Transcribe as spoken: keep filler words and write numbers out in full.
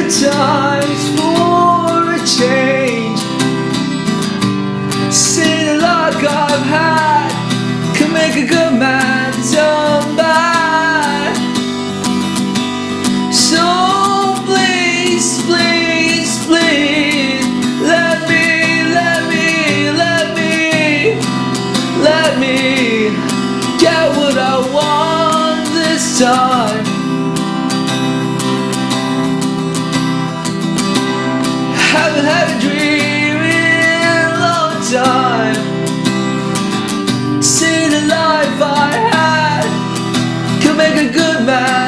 good times for a change. See the luck I've had can make a good man turn bad. So please, please, please, let me, let me, let me, let me get what I want this time. Haven't had a dream in a long time. See the life I had could make a good man